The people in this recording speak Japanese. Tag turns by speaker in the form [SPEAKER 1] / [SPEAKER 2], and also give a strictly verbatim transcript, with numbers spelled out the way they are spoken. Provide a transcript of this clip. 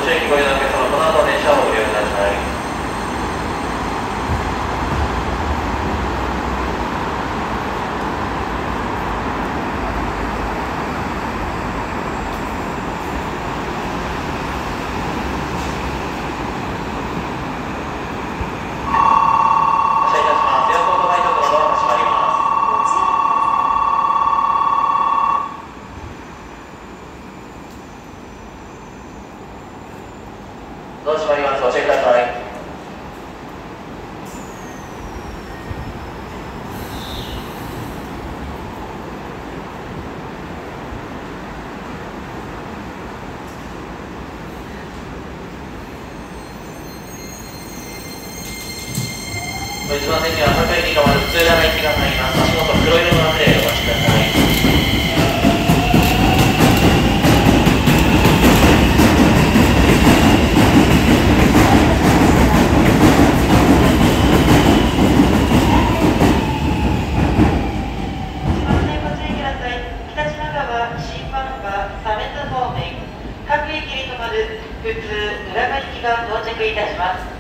[SPEAKER 1] 駅ご利用のお客様、この後電車をご利用ください。ドア閉まります。ご注意ください。一番線には赤い駅がまず普通長い駅が入ります。足元黒色の枠でお待ちください。各駅に止まる普通浦賀行きが到着いたします。